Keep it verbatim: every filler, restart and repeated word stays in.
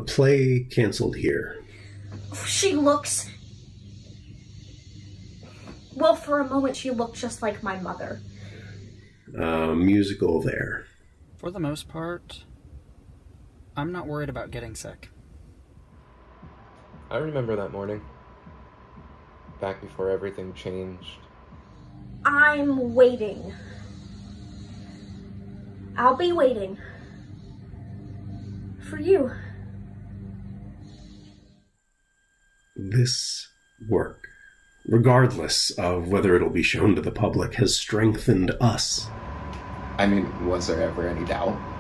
play canceled here. She looks... Well, for a moment she looked just like my mother. Uh, musical there. For the most part, I'm not worried about getting sick. I remember that morning. Back before everything changed. I'm waiting. I'll be waiting. For you. This work, regardless of whether it'll be shown to the public, has strengthened us. I mean, was there ever any doubt?